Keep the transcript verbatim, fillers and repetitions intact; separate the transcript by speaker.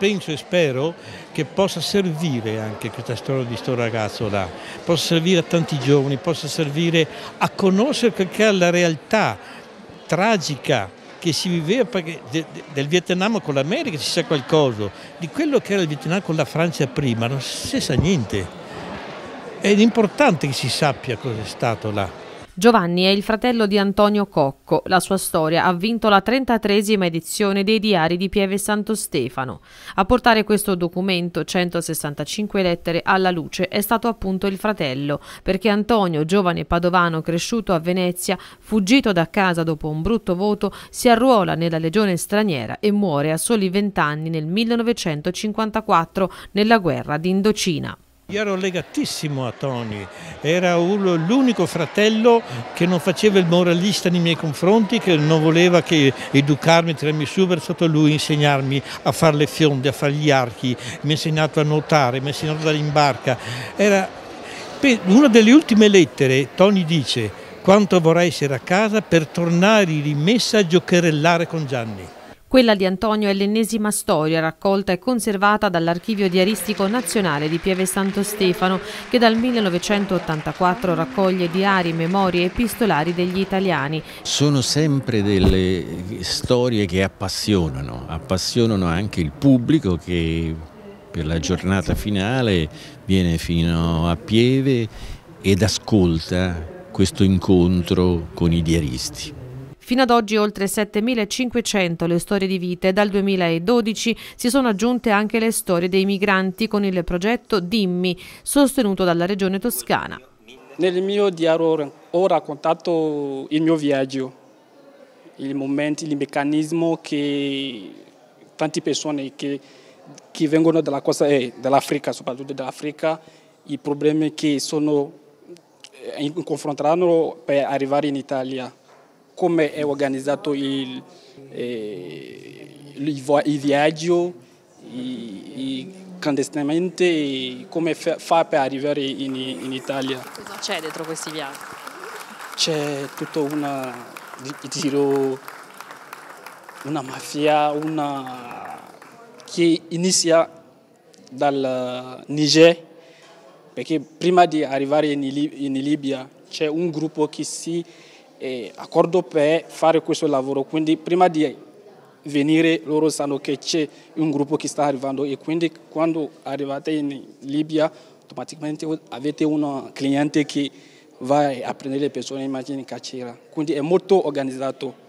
Speaker 1: penso e spero che possa servire anche questa storia di sto ragazzo là, possa servire a tanti giovani, possa servire a conoscere quella che è la realtà tragica che si viveva, perché del Vietnam con l'America si sa qualcosa, di quello che era il Vietnam con la Francia prima non si sa niente. È importante che si sappia cosa è stato là.
Speaker 2: Giovanni è il fratello di Antonio Cocco. La sua storia ha vinto la trentatreesima edizione dei Diari di Pieve Santo Stefano. A portare questo documento, centosessantacinque lettere, alla luce è stato appunto il fratello, perché Antonio, giovane padovano cresciuto a Venezia, fuggito da casa dopo un brutto voto, si arruola nella legione straniera e muore a soli vent'anni nel millenovecentocinquantaquattro nella guerra d'Indocina.
Speaker 1: Io ero legatissimo a Tony, era l'unico fratello che non faceva il moralista nei miei confronti, che non voleva che educarmi, tirarmi su verso lui, insegnarmi a fare le fionde, a fare gli archi, mi ha insegnato a nuotare, mi ha insegnato ad andare in barca. Era una delle ultime lettere, Tony dice: quanto vorrei essere a casa per tornare rimessa a giocherellare con Gianni.
Speaker 2: Quella di Antonio è l'ennesima storia raccolta e conservata dall'Archivio Diaristico Nazionale di Pieve Santo Stefano, che dal millenovecentottantaquattro raccoglie diari, memorie e epistolari degli italiani.
Speaker 3: Sono sempre delle storie che appassionano, appassionano anche il pubblico che per la giornata finale viene fino a Pieve ed ascolta questo incontro con i diaristi.
Speaker 2: Fino ad oggi oltre settemilacinquecento le storie di vita e dal duemiladodici si sono aggiunte anche le storie dei migranti con il progetto Dimmi, sostenuto dalla Regione Toscana.
Speaker 4: Nel mio diario ho raccontato il mio viaggio, i momenti, il meccanismo che tante persone che, che vengono dalla costa eh, dell'Africa, soprattutto dall'Africa, i problemi che sono confrontano per arrivare in Italia. Come è organizzato il, eh, il viaggio i, i clandestinamente e come fa per arrivare in, in Italia.
Speaker 2: Cosa c'è dietro questi viaggi?
Speaker 4: C'è tutta una, dirò, una mafia una, che inizia dal Niger, perché prima di arrivare in, in Libia c'è un gruppo che si accordo per fare questo lavoro, quindi prima di venire loro sanno che c'è un gruppo che sta arrivando e quindi quando arrivate in Libia automaticamente avete un cliente che va a prendere le persone in carcere, quindi è molto organizzato.